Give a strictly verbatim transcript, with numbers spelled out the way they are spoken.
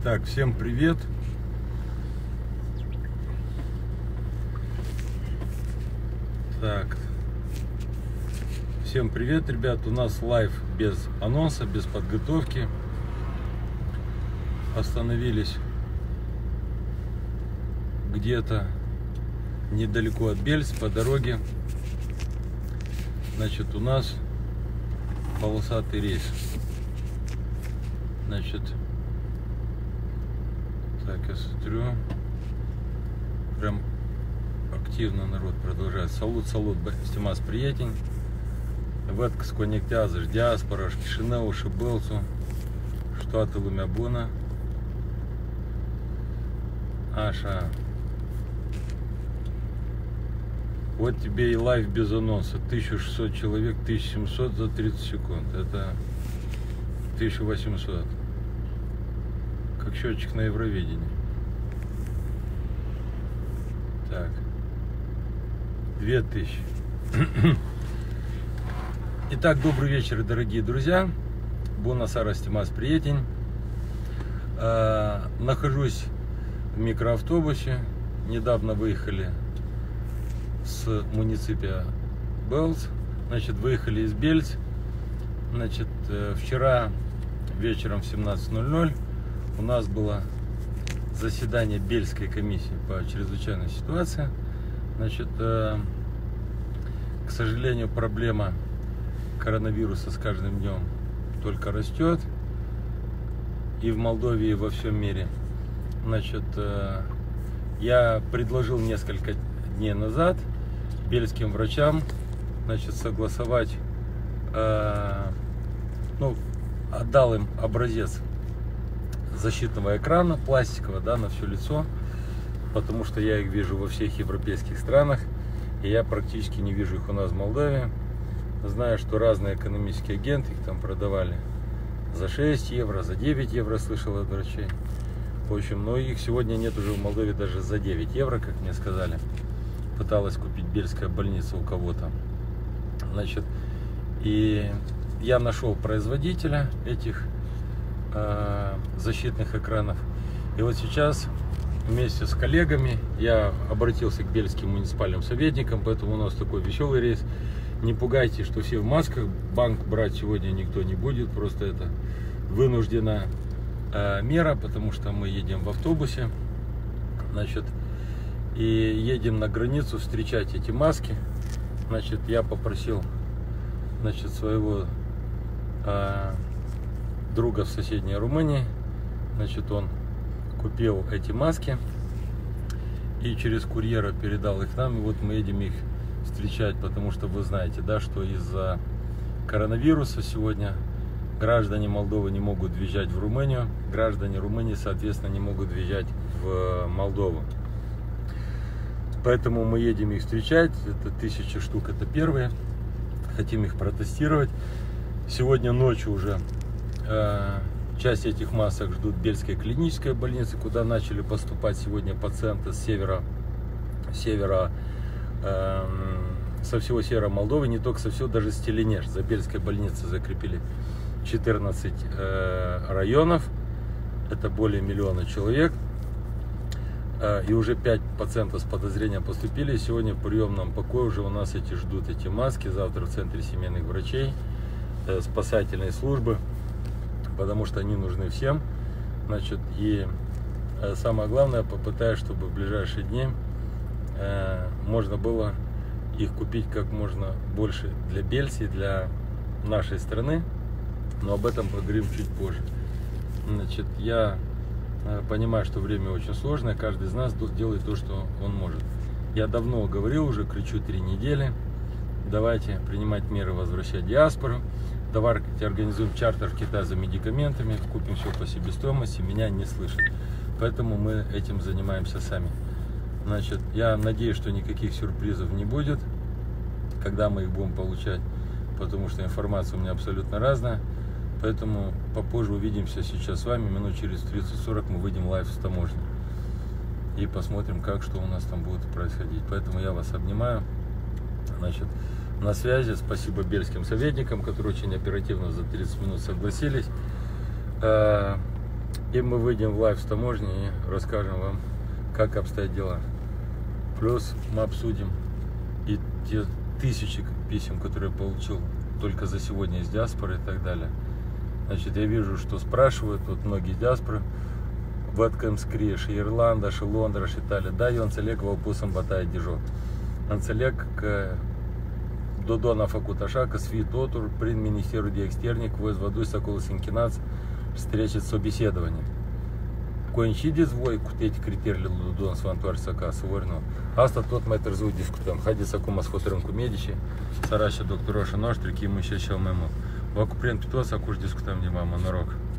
Так, всем привет. Так, всем привет, ребят. У нас лайв без анонса, без подготовки. Остановились где-то недалеко от Бельц по дороге. Значит, у нас полосатый рейс. Значит, так, я смотрю, прям активно народ продолжает. Салут, салут, стимас приятень. Веткас коннектязыш, диаспора, Шкишинеу, Шибелцу, штаты Лумябуна. Аша. Вот тебе и лайв без анонса. тысяча шестьсот человек, тысяча семьсот за тридцать секунд. Это тысяча восемьсот. Как счетчик на Евровидении. Так. две тысячи. Итак, добрый вечер, дорогие друзья. Бонасара стимас приятень. Нахожусь в микроавтобусе. Недавно выехали с муниципия Белц. Значит, выехали из Бельц. Значит, вчера вечером в семнадцать ноль ноль у нас было заседание Бельской комиссии по чрезвычайной ситуации. Значит, к сожалению, проблема коронавируса с каждым днем только растет. И в Молдове, и во всем мире. Значит, я предложил несколько дней назад бельским врачам, значит, согласовать, э, ну, отдал им образец защитного экрана пластикового, да, на все лицо, потому что я их вижу во всех европейских странах, и я практически не вижу их у нас в Молдове. Знаю, что разные экономические агенты их там продавали за шесть евро, за девять евро, слышал от врачей. В общем, но их сегодня нет уже в Молдове даже за девять евро, как мне сказали. Пыталась купить бельская больница у кого-то. Значит, и я нашел производителя этих э, защитных экранов. И вот сейчас вместе с коллегами я обратился к бельским муниципальным советникам, поэтому у нас такой веселый рейс. Не пугайтесь, что все в масках. Банк брать сегодня никто не будет. Просто это вынуждена э, мера, потому что мы едем в автобусе. Значит, и едем на границу встречать эти маски. Значит, я попросил, значит, своего э, друга в соседней Румынии. Значит, он купил эти маски и через курьера передал их нам. И вот мы едем их встречать, потому что вы знаете, да, что из-за коронавируса сегодня граждане Молдовы не могут въезжать в Румынию, граждане Румынии, соответственно, не могут въезжать в Молдову. Поэтому мы едем их встречать. Это тысяча штук, это первые. Хотим их протестировать. Сегодня ночью уже э, часть этих масок ждут Бельской клинической больницы, куда начали поступать сегодня пациенты с севера, севера э, со всего севера Молдовы, не только со всего, даже с Теленеш. За Бельской больницей закрепили четырнадцать э, районов. Это более миллиона человек. И уже пять пациентов с подозрением поступили. Сегодня в приемном покое уже у нас эти ждут эти маски. Завтра в центре семейных врачей, спасательные службы, потому что они нужны всем. Значит, и самое главное, попытаюсь, чтобы в ближайшие дни можно было их купить как можно больше для Бельции, для нашей страны. Но об этом поговорим чуть позже. Значит, я понимаю, что время очень сложное, каждый из нас делает то, что он может. Я давно говорил, уже кричу три недели, давайте принимать меры возвращать диаспору, давайте организуем чартер в Китай за медикаментами, купим все по себестоимости, меня не слышат. Поэтому мы этим занимаемся сами. Значит, я надеюсь, что никаких сюрпризов не будет, когда мы их будем получать, потому что информация у меня абсолютно разная. Поэтому попозже увидимся сейчас с вами, минут через тридцать-сорок мы выйдем лайв с таможни и посмотрим, как, что у нас там будет происходить. Поэтому я вас обнимаю. Значит, на связи. Спасибо бельским советникам, которые очень оперативно за тридцать минут согласились. И мы выйдем в лайв с таможни и расскажем вам, как обстоят дела. Плюс мы обсудим и те тысячи писем, которые я получил только за сегодня из диаспоры и так далее. Значит, я вижу, что спрашивают вот многие диаспоры, Ваткам скреш, Ирланда, Лондра, Италия. Да, eu înțeleg vă bătaie de joc. Înțeleg că Dodon a făcut așa, că să fie totul prin Ministerul de Externe, că voi vă duceți acolo să închinați și să treceți собеседование. Coincideți voi cu toate criteriile lui Dodon să vă întoarceți acasă, ori nu? Asta tot mai târziu discutăm. Haideți acum să hotărâm cu medicii, sărașii doctoroșii noștri, că ei muncesc cel mai mult. Vă cuprind pe toți, acum discutăm de mama. Noroc!